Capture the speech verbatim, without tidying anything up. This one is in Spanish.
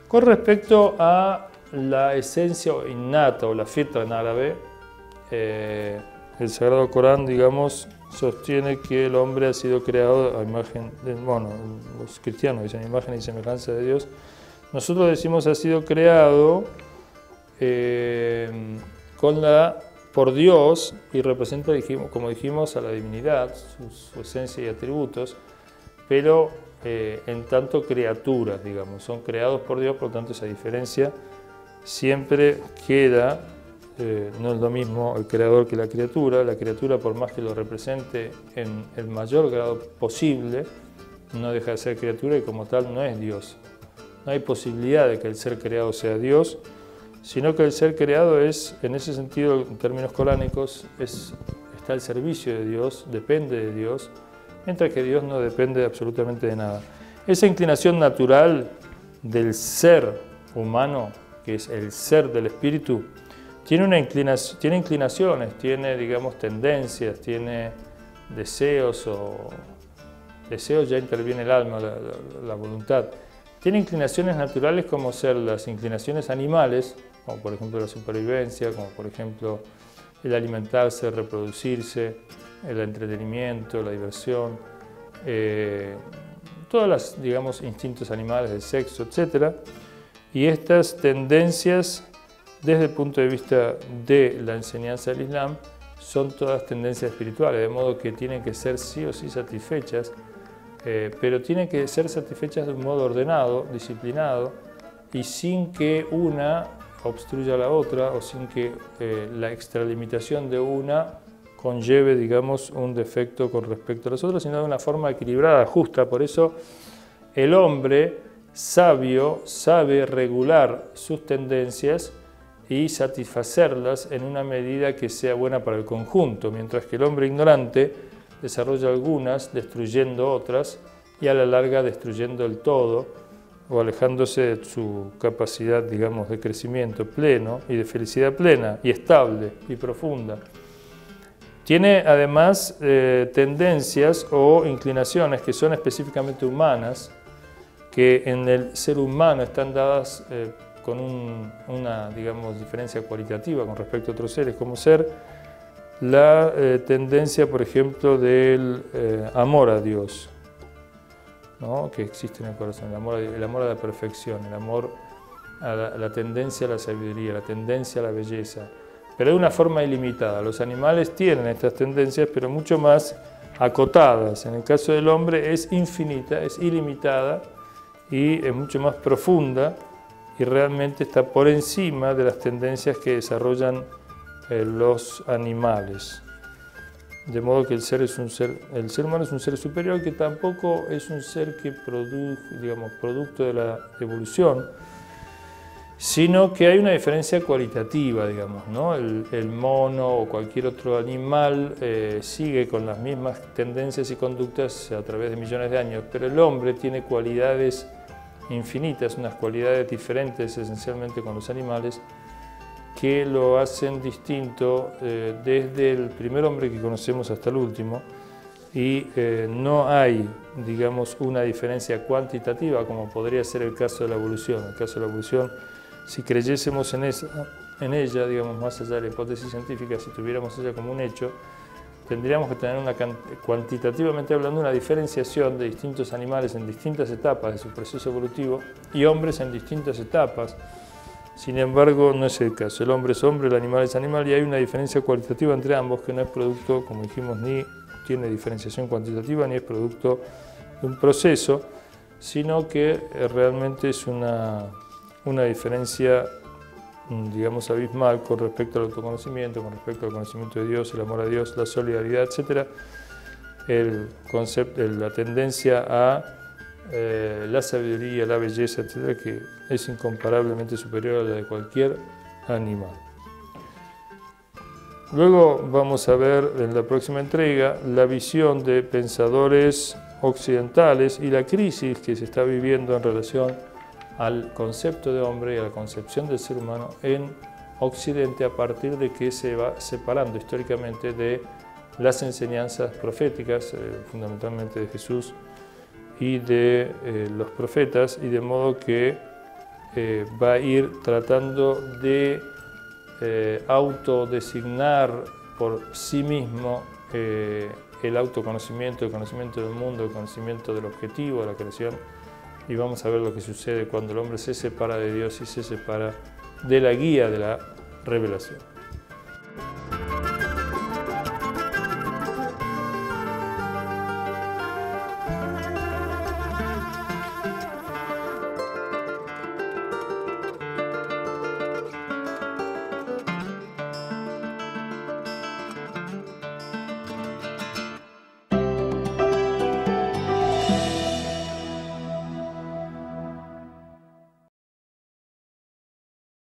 Con respecto a la esencia innata o la fitra en árabe, eh, el Sagrado Corán, digamos, sostiene que el hombre ha sido creado a imagen, de, bueno, los cristianos dicen imagen y semejanza de Dios. Nosotros decimos ha sido creado eh, con la, por Dios y representa, como dijimos, a la divinidad, su, su esencia y atributos, pero eh, en tanto criaturas, digamos, son creados por Dios, por lo tanto esa diferencia siempre queda. Eh, no es lo mismo el creador que la criatura. La criatura, por más que lo represente en el mayor grado posible, no deja de ser criatura y como tal no es Dios. No hay posibilidad de que el ser creado sea Dios, sino que el ser creado es, en ese sentido, en términos coránicos, es, está al servicio de Dios, depende de Dios, mientras que Dios no depende absolutamente de nada. Esa inclinación natural del ser humano, que es el ser del espíritu, tiene, una inclinación, tiene inclinaciones, tiene, digamos, tendencias, tiene deseos, o deseos ya interviene el alma, la, la, la voluntad. Tiene inclinaciones naturales como ser las inclinaciones animales, como por ejemplo la supervivencia, como por ejemplo el alimentarse, reproducirse, el entretenimiento, la diversión, eh, todas las, digamos, instintos animales, el sexo, etcétera. Y estas tendencias, desde el punto de vista de la enseñanza del Islam, son todas tendencias espirituales, de modo que tienen que ser sí o sí satisfechas, eh, pero tienen que ser satisfechas de un modo ordenado, disciplinado, y sin que una obstruya a la otra o sin que eh, la extralimitación de una conlleve, digamos, un defecto con respecto a las otras, sino de una forma equilibrada, justa. Por eso el hombre sabio sabe regular sus tendencias y satisfacerlas en una medida que sea buena para el conjunto, mientras que el hombre ignorante desarrolla algunas destruyendo otras y a la larga destruyendo el todo o alejándose de su capacidad, digamos, de crecimiento pleno y de felicidad plena y estable y profunda. Tiene además eh, tendencias o inclinaciones que son específicamente humanas, que en el ser humano están dadas eh, con un, una, digamos, diferencia cualitativa con respecto a otros seres, como ser la eh, tendencia, por ejemplo, del eh, amor a Dios, ¿no?, que existe en el corazón, el amor, a, el amor a la perfección, el amor a la, la tendencia a la sabiduría, la tendencia a la belleza, pero de una forma ilimitada. Los animales tienen estas tendencias, pero mucho más acotadas. En el caso del hombre es infinita, es ilimitada y es mucho más profunda, y realmente está por encima de las tendencias que desarrollan eh, los animales. De modo que el ser, es un ser, el ser humano es un ser superior, que tampoco es un ser que produce, digamos, producto de la evolución, sino que hay una diferencia cualitativa, digamos, ¿no? El, el mono o cualquier otro animal eh, sigue con las mismas tendencias y conductas a través de millones de años, pero el hombre tiene cualidades infinitas, unas cualidades diferentes esencialmente con los animales, que lo hacen distinto eh, desde el primer hombre que conocemos hasta el último, y eh, no hay, digamos, una diferencia cuantitativa como podría ser el caso de la evolución. El caso de la evolución, si creyésemos en, esa, en ella, digamos, más allá de la hipótesis científica, si tuviéramos ella como un hecho, tendríamos que tener una, cuantitativamente hablando, una diferenciación de distintos animales en distintas etapas de su proceso evolutivo y hombres en distintas etapas. Sin embargo, no es el caso. El hombre es hombre, el animal es animal, y hay una diferencia cualitativa entre ambos que no es producto, como dijimos, ni tiene diferenciación cuantitativa ni es producto de un proceso, sino que realmente es una, una diferencia, digamos, abismal con respecto al autoconocimiento, con respecto al conocimiento de Dios, el amor a Dios, la solidaridad, etcétera. El concepto, la tendencia a eh, la sabiduría, la belleza, etcétera, que es incomparablemente superior a la de cualquier animal. Luego vamos a ver en la próxima entrega la visión de pensadores occidentales y la crisis que se está viviendo en relación al concepto de hombre y a la concepción del ser humano en Occidente, a partir de que se va separando históricamente de las enseñanzas proféticas, eh, fundamentalmente de Jesús y de eh, los profetas, y de modo que eh, va a ir tratando de eh, autodesignar por sí mismo eh, el autoconocimiento, el conocimiento del mundo, el conocimiento del objetivo de la creación, y vamos a ver lo que sucede cuando el hombre se separa de Dios y se separa de la guía de la revelación.